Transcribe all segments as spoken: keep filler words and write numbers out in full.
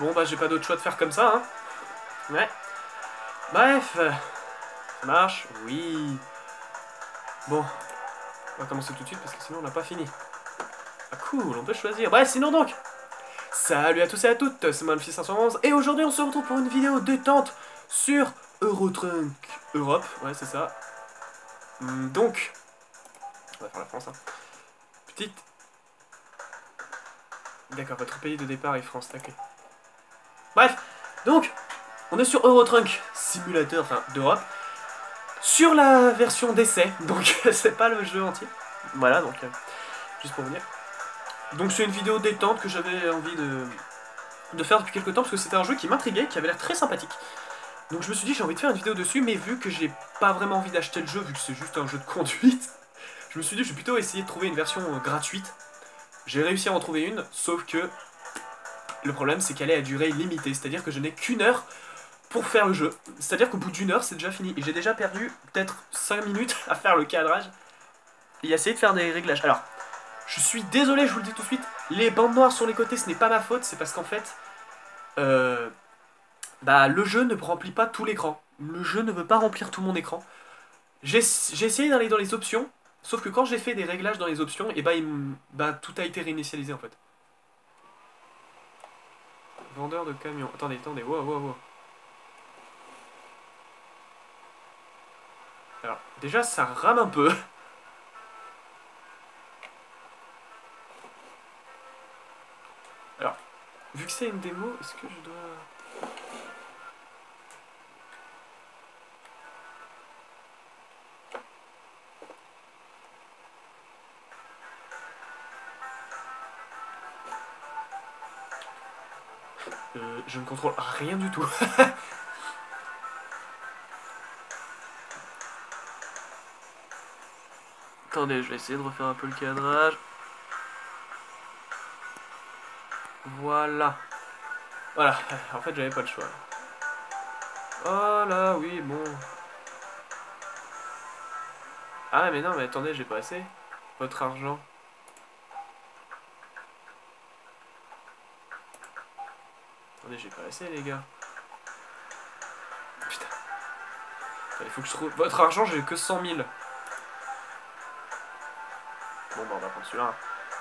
Bon, bah, j'ai pas d'autre choix de faire comme ça, hein. Ouais. Bref. euh, Ça marche. Oui. Bon. On va commencer tout de suite parce que sinon on n'a pas fini. Ah, cool, on peut choisir. Bref, sinon donc. Salut à tous et à toutes, c'est moi le fils cinq cent onze et aujourd'hui on se retrouve pour une vidéo détente sur Eurotrunk Europe. Ouais, c'est ça. Hum, donc. On va faire la France, hein. Petite. D'accord, votre pays de départ est France, d'accord. Bref, donc, on est sur Eurotrunk Simulator, enfin, d'Europe, sur la version d'essai, donc c'est pas le jeu entier. Voilà, donc, euh, juste pour vous dire. Donc c'est une vidéo détente que j'avais envie de, de faire depuis quelques temps, parce que c'était un jeu qui m'intriguait, qui avait l'air très sympathique. Donc je me suis dit j'ai envie de faire une vidéo dessus, mais vu que j'ai pas vraiment envie d'acheter le jeu, vu que c'est juste un jeu de conduite, je me suis dit je vais plutôt essayer de trouver une version euh, gratuite. J'ai réussi à en trouver une, sauf que le problème c'est qu'elle est à durée limitée, c'est-à-dire que je n'ai qu'une heure pour faire le jeu. C'est-à-dire qu'au bout d'une heure c'est déjà fini, et j'ai déjà perdu peut-être cinq minutes à faire le cadrage, et à essayer de faire des réglages. Alors, je suis désolé, je vous le dis tout de suite, les bandes noires sur les côtés ce n'est pas ma faute, c'est parce qu'en fait, euh, bah, le jeu ne remplit pas tout l'écran. Le jeu ne veut pas remplir tout mon écran. J'ai essayé d'aller dans les options, sauf que quand j'ai fait des réglages dans les options, et bah, il, bah tout a été réinitialisé en fait. Vendeur de camions. Attendez, attendez, wow, wow, wow. Alors, déjà, ça rame un peu. Alors, vu que c'est une démo, est-ce que je dois... Euh, je ne contrôle rien du tout. Attendez, je vais essayer de refaire un peu le cadrage. Voilà. Voilà, en fait j'avais pas le choix. Oh là, oui, bon. Ah mais non, mais attendez, j'ai pas assez. Votre argent. Attendez, j'ai pas assez les gars. Putain. Il faut que je trouve... Votre argent, j'ai que cent mille. Bon bah on va prendre celui-là.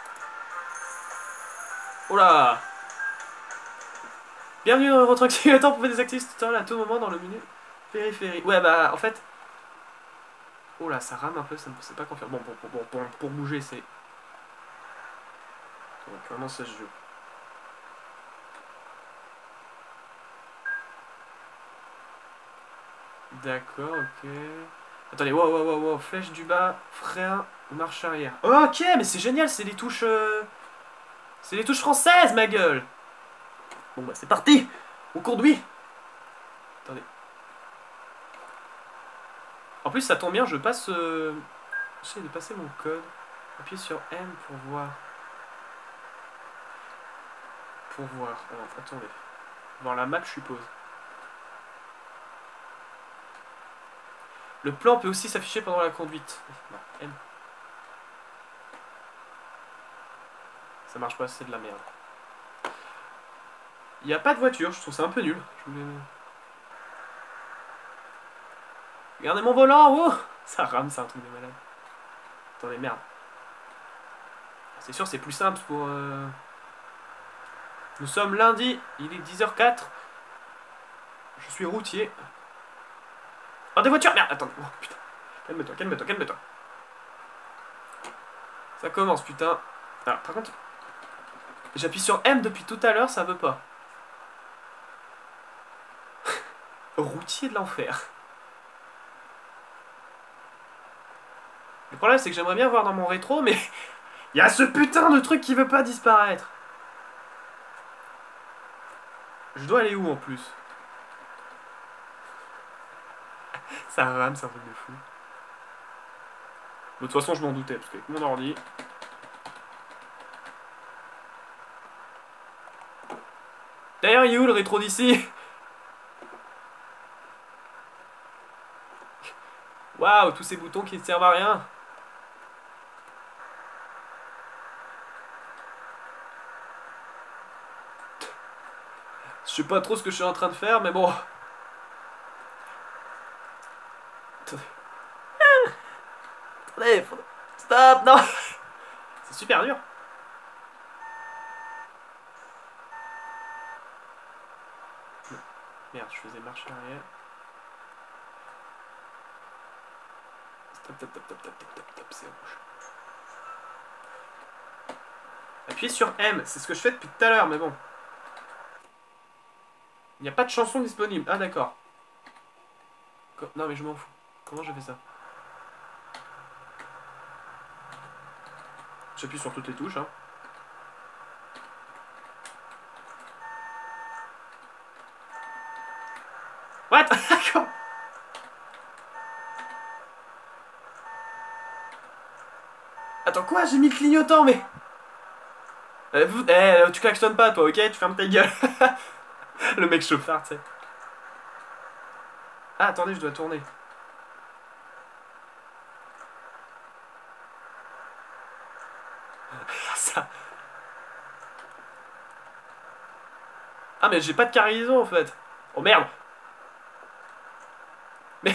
Oh là. Bienvenue dans Eurotruck Simulator pour désactiver ce tutoriel à tout moment dans le menu périphérie. Ouais bah en fait... Oh là, ça rame un peu, ça ne sait pas quoi faire. Bon, bon, bon, bon, pour bouger c'est... Comment ça se joue? D'accord, ok. Attendez, wow, wow, wow, wow, flèche du bas, frein, marche arrière. Ok, mais c'est génial, c'est les touches... Euh... C'est les touches françaises, ma gueule. Bon bah c'est parti. On conduit. Attendez. En plus ça tombe bien, je passe... Euh... J'essaie de passer mon code. Appuyez sur M pour voir. Pour voir. Alors, attendez. Voir la map, je suppose. Le plan peut aussi s'afficher pendant la conduite. Non, M. Ça marche pas, c'est de la merde. Il n'y a pas de voiture, je trouve ça un peu nul. Je voulais... Regardez mon volant, oh. Ça rame, c'est un truc de malade. Attendez, merde. C'est sûr, c'est plus simple pour... Euh... Nous sommes lundi, il est dix heures quatre. Je suis routier. Oh, des voitures, merde, attends. Oh, putain. Calme-toi, calme-toi, calme-toi. Ça commence, putain. Alors, par contre... J'appuie sur M depuis tout à l'heure, ça veut pas. Routier de l'enfer. Le problème, c'est que j'aimerais bien voir dans mon rétro, mais... Il y a ce putain de truc qui veut pas disparaître. Je dois aller où, en plus? Ça rame, c'est un truc de fou. De toute façon, je m'en doutais, parce qu'avec mon ordi... D'ailleurs, il est où le rétro d'ici? Waouh, tous ces boutons qui ne servent à rien. Je sais pas trop ce que je suis en train de faire, mais bon. Attendez. Attendez, faut... Stop, non. C'est super dur. Merde, je faisais marche arrière. Stop, stop, stop, stop, stop, stop, stop, stop, c'est rouge. Appuyez sur M, c'est ce que je fais depuis tout à l'heure, mais bon. Il n'y a pas de chanson disponible. Ah, d'accord. Non, mais je m'en fous. Comment je fais ça? J'appuie sur toutes les touches, hein. What? D'accord. Attends, quoi? J'ai mis le clignotant, mais... Eh, vous... eh, tu klaxonnes pas, toi, ok? Tu fermes ta gueule. Le mec chauffard, tu sais. Ah, attendez, je dois tourner. Ça... Ah, mais j'ai pas de cargaison, en fait. Oh, merde. Mais...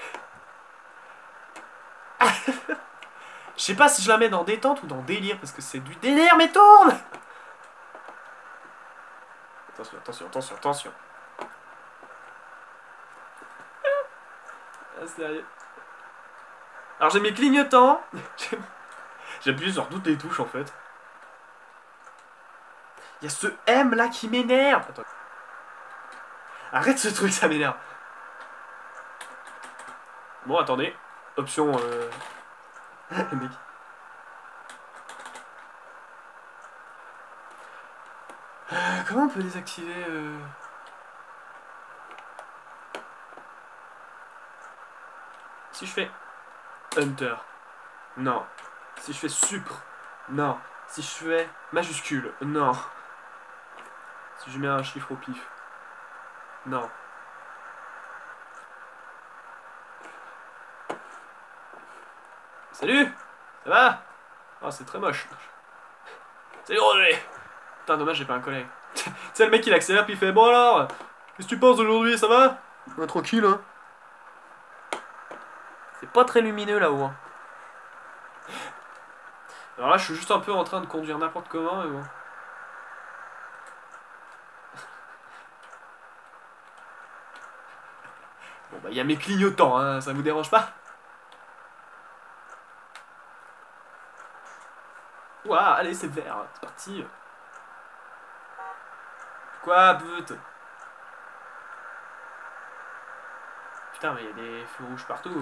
Je sais pas si je la mets dans détente ou dans délire, parce que c'est du délire, mais tourne. Attention, attention, attention, attention. Ah, sérieux. Alors j'ai mes clignotants. J'ai appuyé sur toutes les touches en fait. Il y a ce M là qui m'énerve. Attends. Arrête ce truc, ça m'énerve. Bon, attendez. Option... Euh... Le mec. Euh, comment on peut désactiver euh... Si je fais Hunter, non. Si je fais Supre, non. Si je fais majuscule, non. Si je mets un chiffre au pif, non. Salut. Ça va? Oh, c'est très moche. Salut Roger. Putain, dommage, j'ai pas un collègue. Tu sais, le mec il accélère puis il fait: bon alors, qu'est-ce que tu penses d'aujourd'hui, ça va? Ouais, tranquille, hein. C'est pas très lumineux là-haut. Hein. Alors là, je suis juste un peu en train de conduire n'importe comment, mais bon. Bon, bah, il y a mes clignotants, hein, ça vous dérange pas? Ouah, allez, c'est vert, c'est parti. Quoi, but? Putain, mais il y a des feux rouges partout.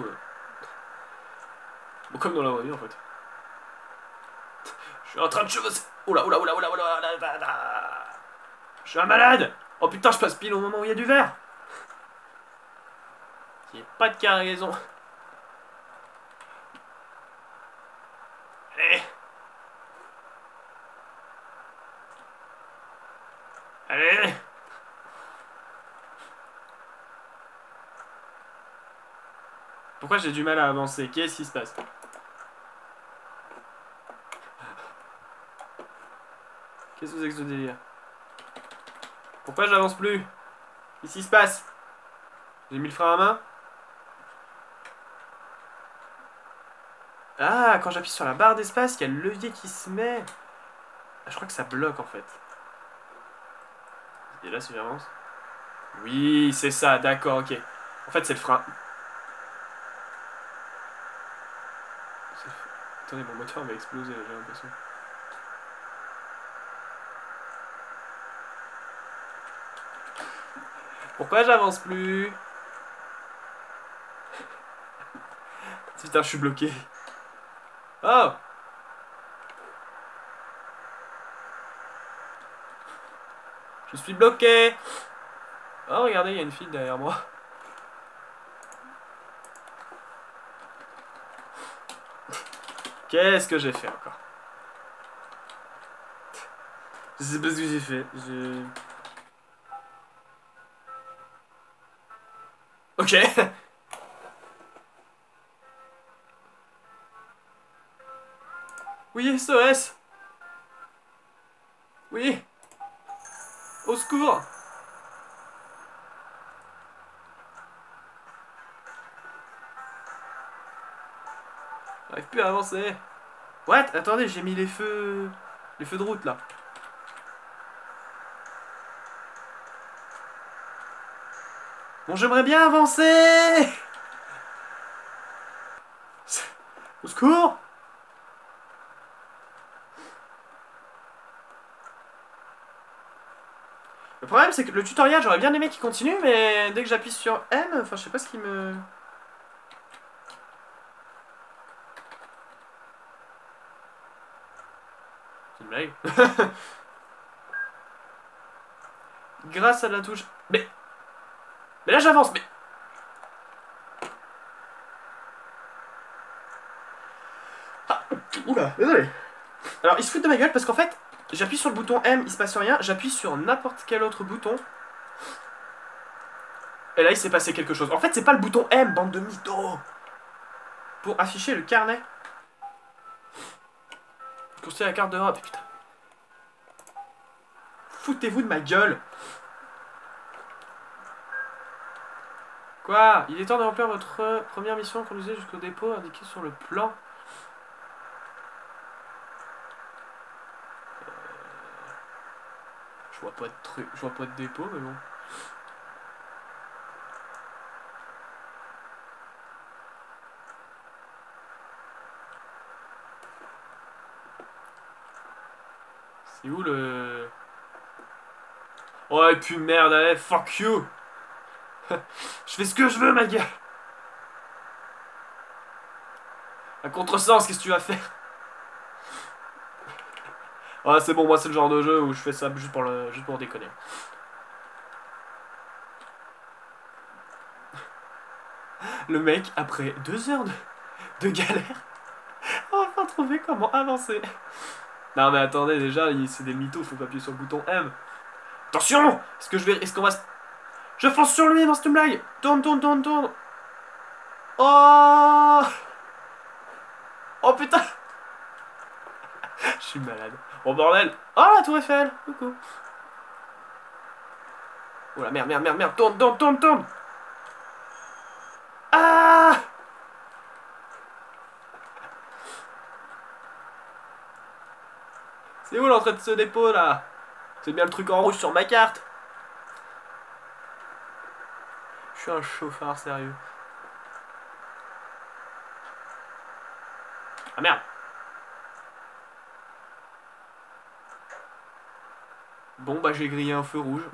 Bon, comme dans la vraie vie, en fait. Je suis en train de chevaucher. Oula, oula, oula, oula, oula, oula, oula. Je suis un malade. Oh putain, je passe pile au moment où il y a du vert. Il n'y a pas de cargaison. Allez. Allez. Pourquoi j'ai du mal à avancer? Qu'est-ce qui se passe? Qu'est-ce que c'est que ce délire? Pourquoi j'avance plus? Qu'est-ce qui se passe? J'ai mis le frein à main? Ah, quand j'appuie sur la barre d'espace, il y a le levier qui se met. Ah, je crois que ça bloque en fait. Et là, si j'avance. Oui, c'est ça, d'accord, ok. En fait, c'est le frein. Attendez, mon moteur va exploser, j'ai l'impression. Pourquoi j'avance plus? Putain, je suis bloqué. Oh! Je suis bloqué! Oh, regardez, il y a une fille derrière moi. Qu'est-ce que j'ai fait encore? Je sais pas ce que j'ai fait. Je... Ok. Oui, S O S. Oui. Au secours. J'arrive plus à avancer. What? Attendez, j'ai mis les feux... Les feux de route, là. Bon, j'aimerais bien avancer. Au secours. Le problème, c'est que le tutoriel, j'aurais bien aimé qu'il continue, mais dès que j'appuie sur M, enfin, je sais pas ce qui me... C'est une blague. Grâce à la touche... Mais... Mais là, j'avance, mais... Ah, oula, désolé. Alors, il se fout de ma gueule parce qu'en fait, j'appuie sur le bouton M, il se passe rien. J'appuie sur n'importe quel autre bouton. Et là, il s'est passé quelque chose. En fait, c'est pas le bouton M, bande de mythos. Pour afficher le carnet. Construire la carte d'Europe, putain. Foutez-vous de ma gueule. Quoi? Il est temps de remplir votre première mission, conduisez jusqu'au dépôt indiqué sur le plan. Euh... Je vois pas de truc, je vois pas de dépôt, mais bon. C'est où le... Oh, et puis merde, allez, fuck you. Je fais ce que je veux, ma gueule. Un contresens, qu'est-ce que tu vas faire? Ouais, c'est bon, moi c'est le genre de jeu où je fais ça juste pour, le... juste pour déconner. Le mec, après deux heures de, de galère, a enfin trouvé comment avancer. Non mais attendez, déjà, c'est des mythos, faut pas appuyer sur le bouton M. Attention! Est-ce que je vais... Est-ce qu'on va... Je fonce sur lui dans cette blague! Tourne, tourne, tourne, tourne! Oh! Oh putain! Je suis malade. Oh bordel! Oh la tour Eiffel! Coucou! Oh la merde, merde, merde, merde! Tourne, tourne, tourne, tourne! Ah! C'est où l'entrée de ce dépôt là? C'est bien le truc en rouge sur ma carte. Je suis un chauffard sérieux. Ah merde. Bon bah j'ai grillé un feu rouge.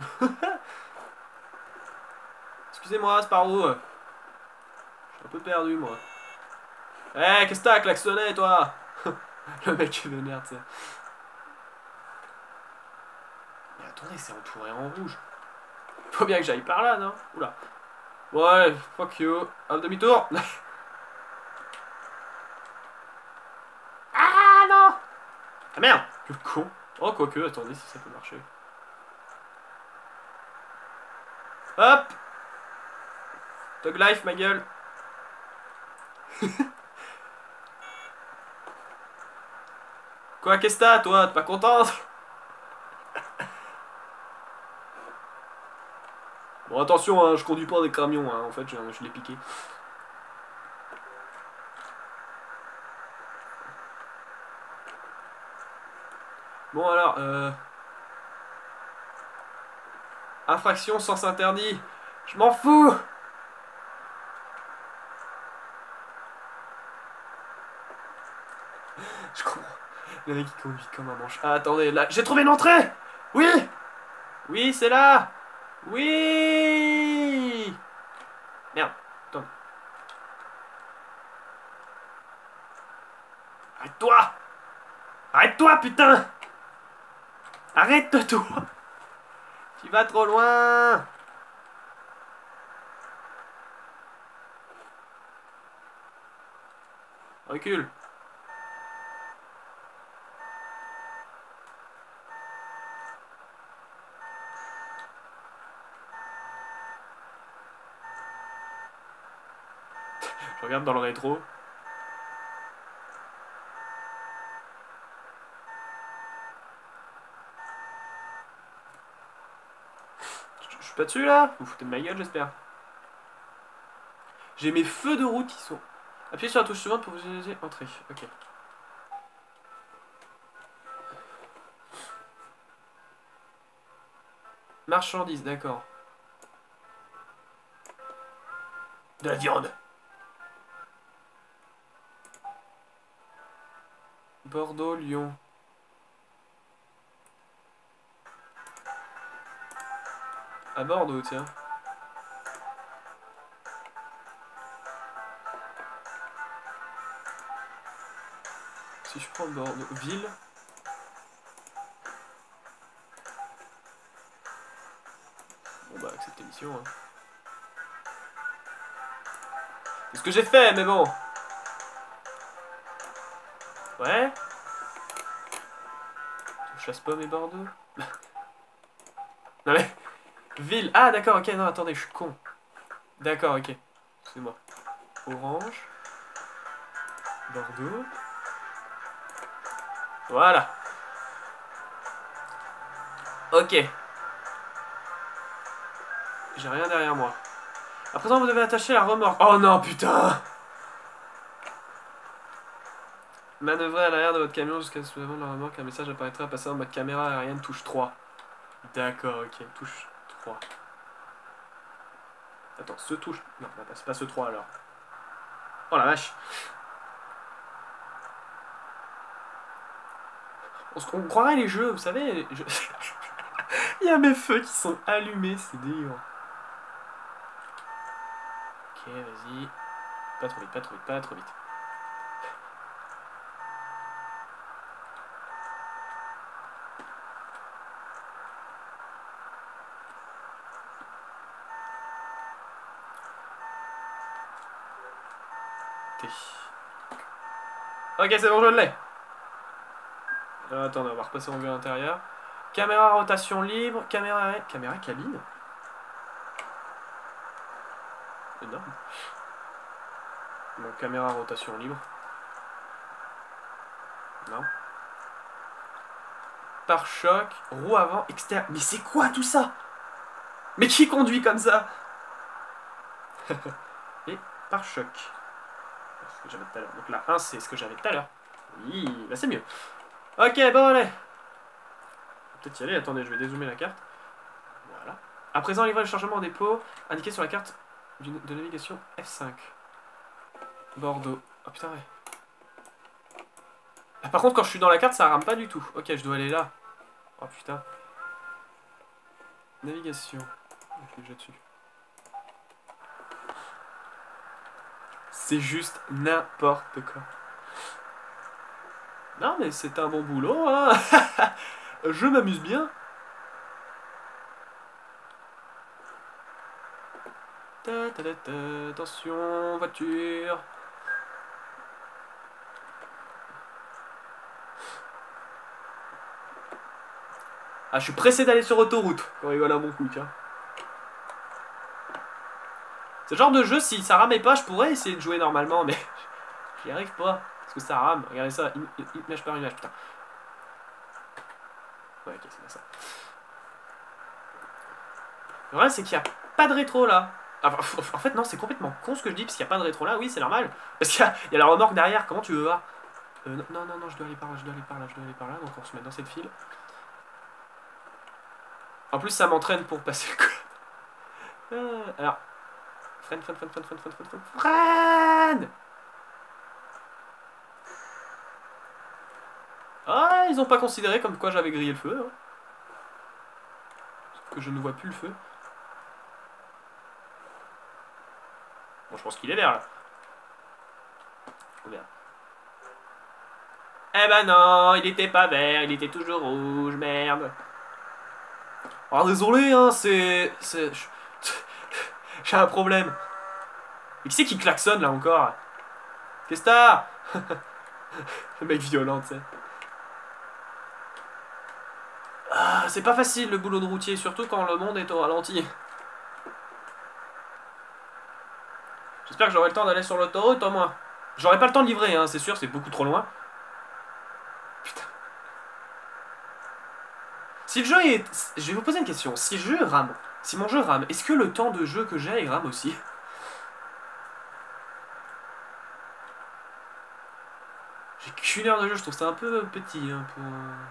Excusez-moi Sparrow. Je suis un peu perdu moi. Eh hey, qu'est-ce que t'as klaxonné toi? Le mec est vénère tu sais. Mais attendez c'est entouré en rouge. Faut bien que j'aille par là non? Oula. Ouais fuck you. Un demi-tour. Ah non. Ah merde. Que con. Oh quoique attendez si ça peut marcher. Hop. Dog life ma gueule. Quoi, qu'est-ce que t'as, toi? T'es pas contente? Bon, attention, hein, je conduis pas des camions, hein, en fait, je, je l'ai piqué. Bon, alors, euh... infraction, sens interdit. Je m'en fous! Je comprends. Le mec qui conduit comme un manche. Ah, attendez, là, j'ai trouvé une entrée! Oui! Oui, c'est là! Oui! Merde, attends. Arrête-toi! Arrête-toi, putain! Arrête-toi! Tu vas trop loin! Recule! Je regarde dans le rétro. Je suis pas dessus là? Vous foutez de ma gueule j'espère. J'ai mes feux de route qui sont... Appuyez sur la touche suivante pour vous utiliser entrée. Ok. Marchandise, d'accord. De la viande. Bordeaux, Lyon. À Bordeaux, tiens. Si je prends Bordeaux, ville. Bon bah accepter mission. Hein. C'est ce que j'ai fait, mais bon. Ouais. Je chasse pas mes Bordeaux. Non mais. Ville. Ah d'accord, ok, non attendez, je suis con. D'accord, ok. Excusez-moi. Orange. Bordeaux. Voilà. Ok. J'ai rien derrière moi. À présent, vous devez attacher la remorque. Oh non, putain! Manœuvrez à l'arrière de votre camion jusqu'à ce que de la remorque. Un message apparaîtra à passer en mode caméra aérienne, touche trois. D'accord, ok, touche trois. Attends, ce touche... Non, c'est pas ce trois alors. Oh la vache! On, on croirait les jeux, vous savez... Je... Il y a mes feux qui sont allumés, c'est délire. Ok, vas-y. Pas trop vite, pas trop vite, pas trop vite. Ok, c'est bon, je l'ai. Euh, attends, on va repasser en vue intérieure. Caméra rotation libre, caméra... Caméra cabine. Énorme. Bon, caméra rotation libre. Non. Pare-choc, roue avant, extérieur. Mais c'est quoi tout ça? Mais qui conduit comme ça? Et pare-choc. Ce que j'avais tout à l'heure. Donc là, un, c'est ce que j'avais tout à l'heure. Oui, là c'est mieux. Ok, bon, allez. Peut-être y aller. Attendez, je vais dézoomer la carte. Voilà. À présent, livrez le chargement au dépôt indiqué sur la carte de navigation F cinq. Bordeaux. Oh putain, ouais. Ah, par contre, quand je suis dans la carte, ça rame pas du tout. Ok, je dois aller là. Oh putain. Navigation. Je clique dessus. C'est juste n'importe quoi. Non, mais c'est un bon boulot, hein. Je m'amuse bien. Ta, ta, ta, ta, attention, voiture. Ah, je suis pressé d'aller sur autoroute. On rigole à mon coup, tiens. Ce genre de jeu, si ça ramait pas, je pourrais essayer de jouer normalement, mais j'y arrive pas. Parce que ça rame. Regardez ça, image par image, putain. Ouais, ok, c'est bien ça. Le problème, c'est qu'il n'y a pas de rétro là. Enfin, en fait, non, c'est complètement con ce que je dis, parce qu'il n'y a pas de rétro là. Oui, c'est normal. Parce qu'il y, y a la remorque derrière. Comment tu veux voir? euh, Non, non, non, je dois aller par là, je dois aller par là, je dois aller par là. Donc on se met dans cette file. En plus, ça m'entraîne pour passer le code. Euh, alors. Freine, freine, freine, freine, freine, freine, freine, freine. Freine! Ah, ils ont pas considéré comme quoi j'avais grillé le feu. Hein. Sauf que je ne vois plus le feu. Bon, je pense qu'il est vert là. Vert. Eh ben non, il était pas vert, il était toujours rouge, merde. Ah, désolé, hein, c'est... c'est... J'ai un problème. Mais qui c'est qui klaxonne là encore? Qu'est-ce que t'as? Le mec violent, tu sais. Ah, c'est pas facile le boulot de routier, surtout quand le monde est au ralenti. J'espère que j'aurai le temps d'aller sur l'autoroute au moins. J'aurai pas le temps de livrer, hein, c'est sûr, c'est beaucoup trop loin. Putain. Si le jeu est... Je vais vous poser une question. Si le jeu rame, si mon jeu rame, est-ce que le temps de jeu que j'ai, il rame aussi? qu'une heure de jeu, je trouve ça un peu petit. Hein, pour...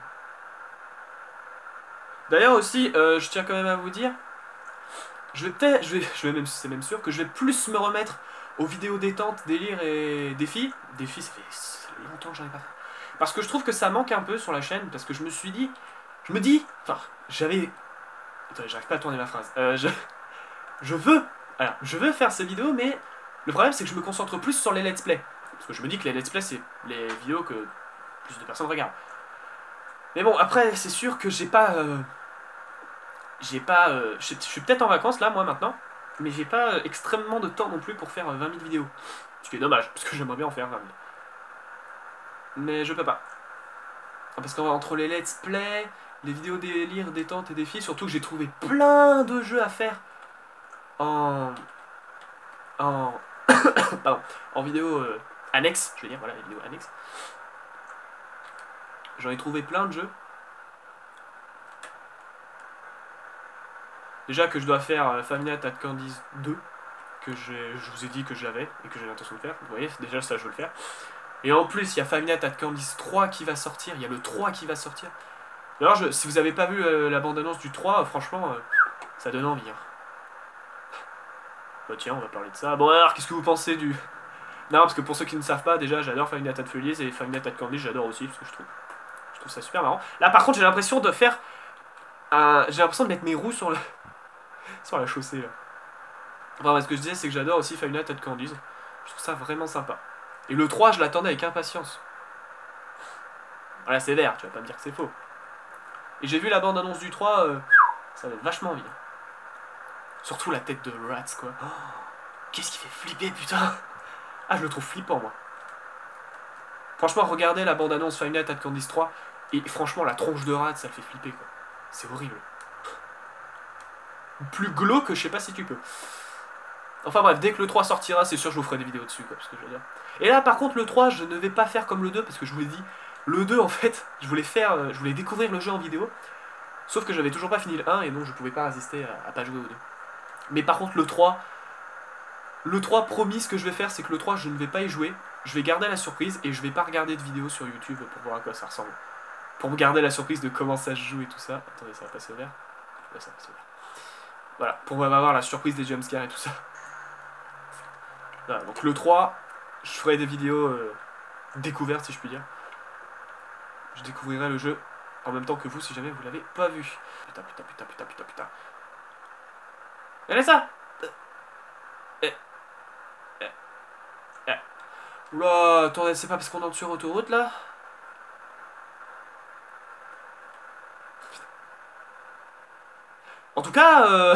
D'ailleurs aussi, euh, je tiens quand même à vous dire, je vais peut-être, je vais, je vais même, c'est même sûr que je vais plus me remettre aux vidéos détente, délire et défis. Défis, ça fait, ça fait longtemps que j'en ai pas fait. Parce que je trouve que ça manque un peu sur la chaîne, parce que je me suis dit, je me dis, enfin, j'avais... Attendez, j'arrive pas à tourner ma phrase. Euh, je, je veux, alors, je veux faire ces vidéos, mais le problème c'est que je me concentre plus sur les let's play. Parce que je me dis que les let's play, c'est les vidéos que plus de personnes regardent. Mais bon, après, c'est sûr que j'ai pas... Euh, j'ai pas... Euh, je suis peut-être en vacances, là, moi, maintenant, mais j'ai pas euh, extrêmement de temps non plus pour faire euh, vingt mille vidéos. Ce qui est dommage, parce que j'aimerais bien en faire vingt mille. Mais je peux pas. Parce qu'entre les let's play, les vidéos délire, détente et défis, surtout que j'ai trouvé plein de jeux à faire en... en... pardon, en vidéo euh, annexe, je veux dire, voilà, les vidéos annexes. J'en ai trouvé plein de jeux. Déjà que je dois faire euh, Five Nights at Candy's deux, que je vous ai dit que j'avais et que j'ai l'intention de faire. Vous voyez, déjà ça je veux le faire. Et en plus, il y a Five Nights at Candy's trois qui va sortir, il y a le trois qui va sortir. Alors, je, si vous avez pas vu euh, la bande-annonce du trois, euh, franchement, euh, ça donne envie. Hein. Bah tiens, on va parler de ça. Bon alors, qu'est-ce que vous pensez du... Non, parce que pour ceux qui ne savent pas, déjà, j'adore Five Nights at Freddy's et Five Nights at Candy's, j'adore aussi, parce que je trouve, je trouve ça super marrant. Là, par contre, j'ai l'impression de faire... Un... J'ai l'impression de mettre mes roues sur, le... sur la chaussée, là. Enfin, ce que je disais, c'est que j'adore aussi Five Nights at Candy's. Je trouve ça vraiment sympa. Et le trois, je l'attendais avec impatience. Voilà, c'est vert, tu vas pas me dire que c'est faux. Et j'ai vu la bande-annonce du trois, euh, ça va être vachement envie. Surtout la tête de Rats, quoi. Oh, qu'est-ce qui fait flipper, putain. Ah, je le trouve flippant, moi. Franchement, regardez la bande-annonce Five Nights at Candy's trois, et franchement, la tronche de Rats, ça le fait flipper, quoi. C'est horrible. Plus glauque que je sais pas si tu peux. Enfin bref, dès que le trois sortira, c'est sûr je vous ferai des vidéos dessus, quoi, parce que je veux dire. Et là, par contre, le trois, je ne vais pas faire comme le deux, parce que je vous l'ai dit, le deux, en fait, je voulais faire, euh, je voulais découvrir le jeu en vidéo, sauf que j'avais toujours pas fini le un, et donc je pouvais pas résister à, à pas jouer au deux. Mais par contre, le trois, le trois, promis, ce que je vais faire, c'est que le trois, je ne vais pas y jouer, je vais garder la surprise, et je vais pas regarder de vidéos sur YouTube pour voir à quoi ça ressemble. Pour me garder la surprise de comment ça se joue et tout ça. Attendez, ça va passer au vert. Ouais, ça va passer au vert. Voilà, pour avoir la surprise des jumpscares et tout ça. Voilà, donc le trois, je ferai des vidéos euh, découvertes, si je puis dire. Je découvrirai le jeu en même temps que vous, si jamais vous l'avez pas vu. Putain, putain, putain, putain, putain, putain. Regardez ça. eh. Eh. Eh. Oula, attendez, c'est pas parce qu'on est sur autoroute, là? En tout cas, euh...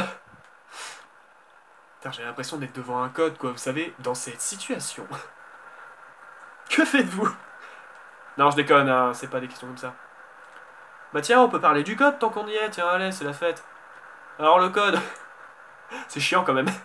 j'ai l'impression d'être devant un code, quoi, vous savez, dans cette situation. Que faites-vous? Non, je déconne, hein, c'est pas des questions comme ça. Bah tiens, on peut parler du code tant qu'on y est, tiens, allez, c'est la fête. Alors le code... c'est chiant quand même.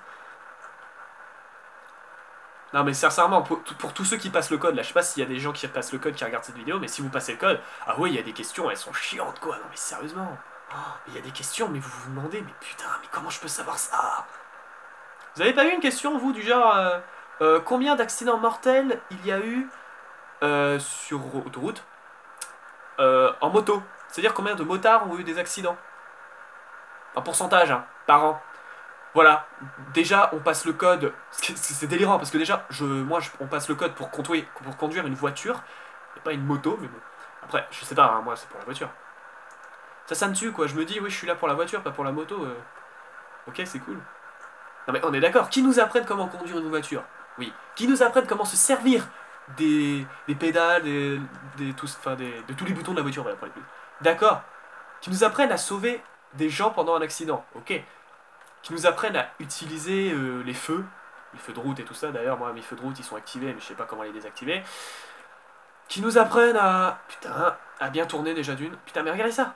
Non mais sincèrement, pour, pour tous ceux qui passent le code, là, je sais pas s'il y a des gens qui passent le code qui regardent cette vidéo, mais si vous passez le code, ah oui, il y a des questions, elles sont chiantes, quoi. Non mais sérieusement. Oh, il y a des questions, mais vous vous demandez, mais putain, mais comment je peux savoir ça? Vous avez pas eu une question, vous, du genre... Euh, euh, combien d'accidents mortels il y a eu euh, sur autoroute euh, en moto? C'est-à-dire combien de motards ont eu des accidents? En pourcentage, hein, par an. Voilà, déjà on passe le code, c'est délirant parce que déjà, je, moi je, on passe le code pour conduire, pour conduire une voiture, et pas une moto, mais bon. Après, je sais pas, hein, moi c'est pour la voiture. Ça, ça me tue quoi, je me dis, oui je suis là pour la voiture, pas pour la moto. Euh... Ok, c'est cool. Non mais on est d'accord, qui nous apprenne comment conduire une voiture? Oui. Qui nous apprenne comment se servir des, des pédales, des, des, tous, enfin, des, de tous les boutons de la voiture, voilà, pour les plus. D'accord. Qui nous apprenne à sauver des gens pendant un accident, ok. Qui nous apprennent à utiliser euh, les feux, les feux de route et tout ça, d'ailleurs moi mes feux de route ils sont activés mais je sais pas comment les désactiver. Qui nous apprennent à... Putain, à bien tourner déjà d'une. Putain mais regardez ça.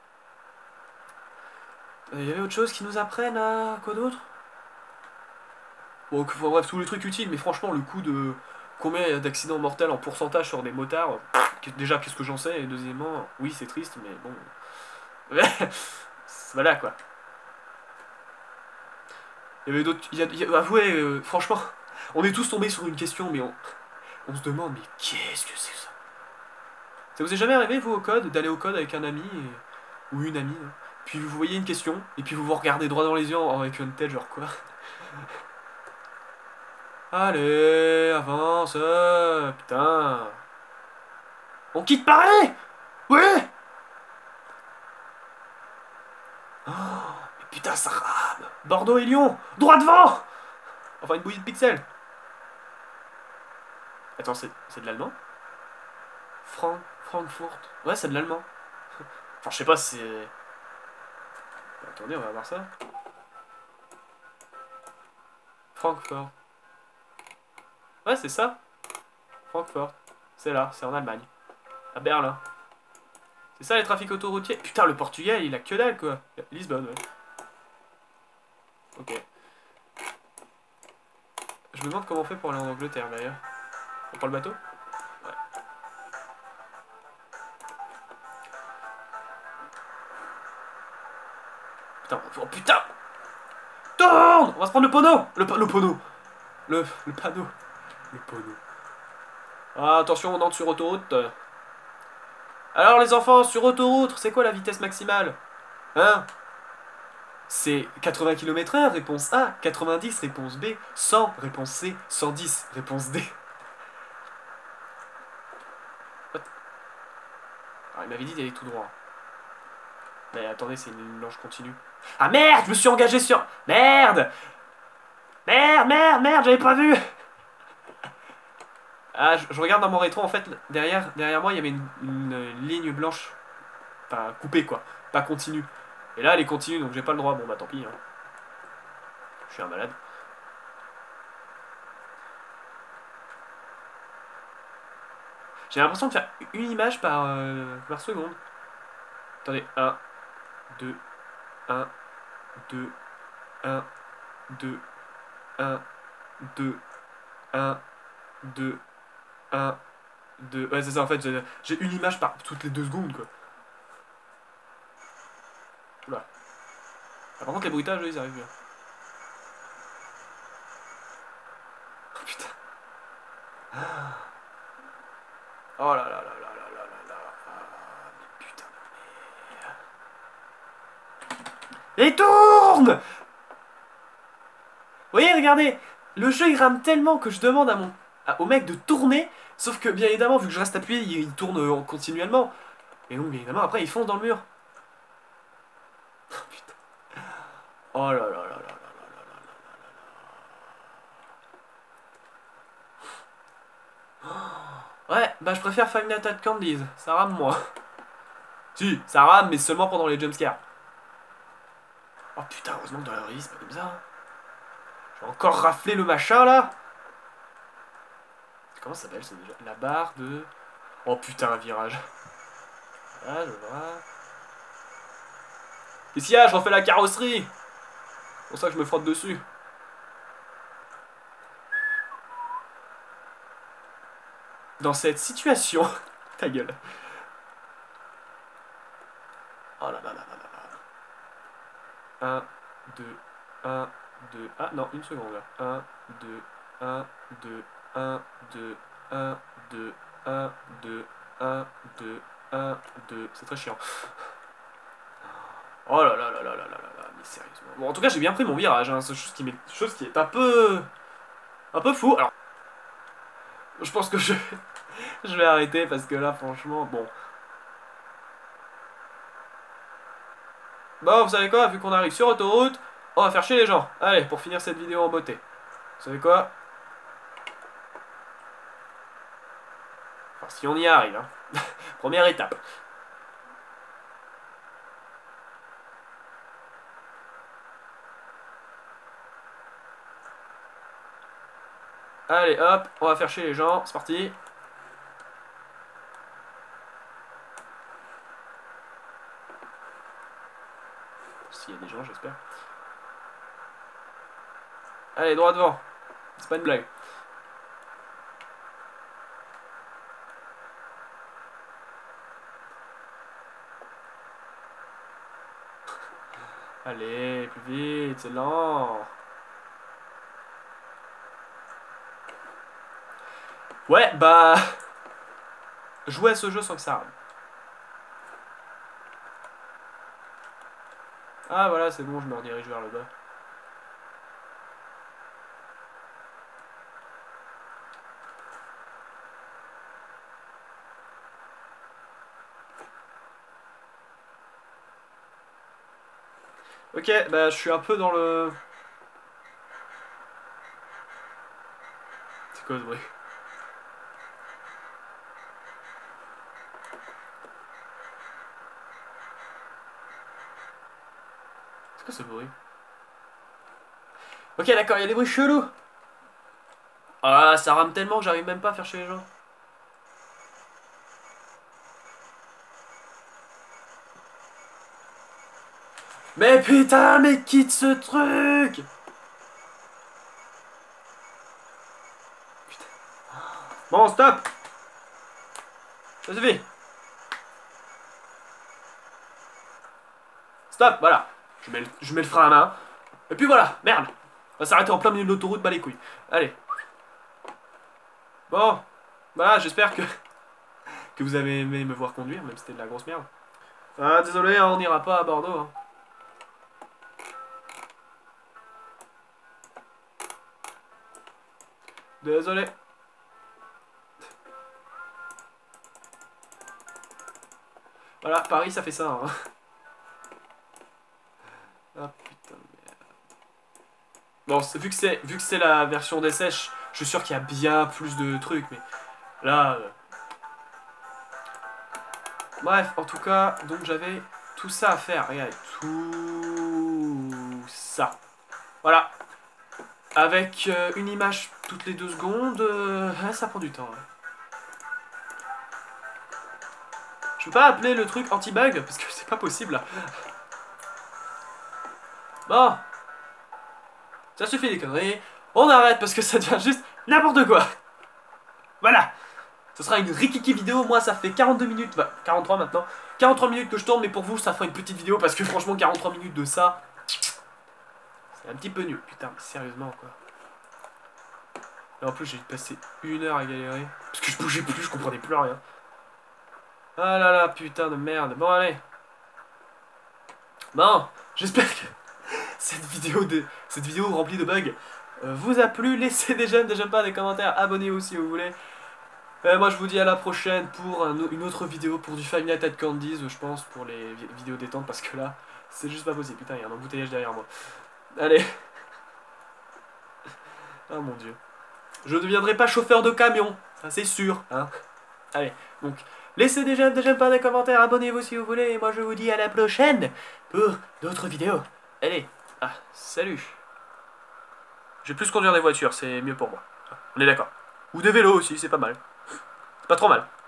Il y avait autre chose qui nous apprennent à... Quoi d'autre? Bon bref, tous les trucs utiles, mais franchement le coup de... Combien il y a d'accidents mortels en pourcentage sur des motards, déjà qu'est-ce que j'en sais, et deuxièmement, oui c'est triste mais bon... voilà quoi. Il y avait d'autres... Avouez, euh, franchement, on est tous tombés sur une question, mais on, on se demande, mais qu'est-ce que c'est ça? Ça vous est jamais arrivé, vous, au code, d'aller au code avec un ami et... ou une amie, hein, puis vous voyez une question, et puis vous vous regardez droit dans les yeux avec une tête genre quoi? Allez, avance, euh, putain. On quitte Paris? Ouais. Oh, mais putain, ça rame. Bordeaux et Lyon, droit devant. Enfin, une bouillie de pixels. Attends, c'est de l'allemand? Frank, Frankfurt. Ouais, c'est de l'allemand. Enfin, je sais pas si c'est... Attendez, on va voir ça. Francfort. Ouais, c'est ça. Francfort. C'est là, c'est en Allemagne. À Berlin. C'est ça les trafics autoroutiers. Putain, le Portugal, il a que dalle, quoi. Lisbonne, ouais. Ok. Je me demande comment on fait pour aller en Angleterre, d'ailleurs. On prend le bateau? Ouais. Putain, oh putain! Tourne! On va se prendre le pono! Le, le pono! Le, le panneau. Le pono. Ah, attention, on entre sur autoroute. Alors, les enfants, sur autoroute, c'est quoi la vitesse maximale? Hein? C'est quatre-vingts kilomètres heure, réponse A. quatre-vingt-dix, réponse B. cent, réponse C. cent dix, réponse D. What? Alors, il m'avait dit d'aller tout droit. Mais attendez, c'est une ligne blanche continue. Ah merde, je me suis engagé sur... Merde! Merde, merde, merde, j'avais pas vu! Ah, je, je regarde dans mon rétro, en fait, derrière, derrière moi, il y avait une, une ligne blanche. Enfin, coupée, quoi. Pas continue. Et là, elle est continue, donc j'ai pas le droit. Bon, bah tant pis. Hein. Je suis un malade. J'ai l'impression de faire une image par, euh, par seconde. Attendez, un, deux, un, deux, un, deux, un, deux, un, deux, un, deux. Ouais, c'est ça, en fait, j'ai une image par toutes les deux secondes, quoi. Oula. Ah, par contre, les bruitages, eux, ils arrivent bien. Oh putain. Oh là là là là là là là là. Ah, mais putain de merde. Et tourne! Vous voyez, regardez, le jeu il rame tellement que je demande à mon, à, au mec de tourner, sauf que bien évidemment, vu que je reste appuyé, il, il tourne euh, continuellement. Et donc, bien évidemment, après, il fonce dans le mur. Oh putain. Oh là là là là là là là là là là. Ouais, bah je préfère Five Nights at Candy's, ça rame moi. Si, ça rame, mais seulement pendant les jumpscares. Oh putain, heureusement que dans la vraie vie, c'est pas comme ça. Je vais encore rafler le machin là. Comment ça s'appelle, c'est déjà la barre de... Oh putain, un virage. Là, je vois. Qu'est-ce qu'il y a? Je refais la carrosserie. C'est pour ça que je me frotte dessus. Dans cette situation... Ta gueule. Oh là là là là là. un, deux, un, deux... Ah non, une seconde là. un, deux, un, deux, un, deux, un, deux, un, deux, un, deux, un, deux... C'est très chiant. Oh là là là là là là là là, mais sérieusement. Bon, en tout cas, j'ai bien pris mon virage, hein. C'est chose qui, m'est... chose qui est un peu... Un peu fou. Alors, je pense que je... je vais arrêter parce que là, franchement, bon... Bon, vous savez quoi, vu qu'on arrive sur autoroute, on va faire chier les gens. Allez, pour finir cette vidéo en beauté. Vous savez quoi? Enfin, si on y arrive, hein. Première étape. Allez, hop, on va faire chier les gens, c'est parti. S'il y a des gens, j'espère. Allez, droit devant. C'est pas une blague. Allez, plus vite, c'est lent. Ouais, bah... jouer à ce jeu sans que ça rame. Ah voilà, c'est bon, je me redirige vers le bas. Ok, bah je suis un peu dans le... C'est quoi ce bruit? C'est quoi ce bruit? Ok, d'accord, il y a des bruits chelous. Ah, ça rame tellement que j'arrive même pas à faire chez les gens. Mais putain, mais quitte ce truc! Putain. Bon, stop! Ça suffit! Stop, voilà. Je mets, le, je mets le frein à main. Et puis voilà, merde! On va s'arrêter en plein milieu de l'autoroute, bah les couilles. Allez. Bon, voilà, j'espère que, que vous avez aimé me voir conduire, même si c'était de la grosse merde. Ah, désolé, hein, on n'ira pas à Bordeaux. Hein. Désolé. Voilà, Paris, ça fait ça. Hein. Ah putain de merde. Bon, vu que c'est vu que c'est la version d'essai, je suis sûr qu'il y a bien plus de trucs, mais là... Euh... Bref, en tout cas, donc j'avais tout ça à faire. Regardez, tout ça. Voilà. Avec euh, une image toutes les deux secondes, euh, ça prend du temps. Ouais. Je peux pas appeler le truc anti-bug, parce que c'est pas possible, là. Bon. Ça suffit les conneries. On arrête, parce que ça devient juste n'importe quoi. Voilà. Ce sera une rikiki vidéo, moi ça fait quarante-deux minutes, bah quarante-trois maintenant, quarante-trois minutes que je tourne, mais pour vous ça fera une petite vidéo parce que franchement quarante-trois minutes de ça, c'est un petit peu nul, putain, mais sérieusement quoi. Et en plus j'ai passé une heure à galérer, parce que je bougeais plus, je comprenais plus rien. Ah là là, putain de merde, bon allez. Bon, j'espère que cette vidéo, de, cette vidéo remplie de bugs euh, vous a plu, laissez des j'aime, des j'aime pas, des commentaires, abonnez-vous si vous voulez. Euh, moi je vous dis à la prochaine pour un, une autre vidéo pour du Five Nights at Candy's, je pense, pour les vi vidéos détente, parce que là, c'est juste pas possible. Putain, il y a un embouteillage derrière moi. Allez. Ah mon dieu. Je ne deviendrai pas chauffeur de camion, ça c'est sûr. Hein. Allez, donc, laissez des j'aime, des j'aime pas, des commentaires, abonnez-vous si vous voulez, et moi je vous dis à la prochaine pour d'autres vidéos. Allez, ah, salut. Je vais plus conduire des voitures, c'est mieux pour moi. On est d'accord. Ou des vélos aussi, c'est pas mal. Pas trop mal.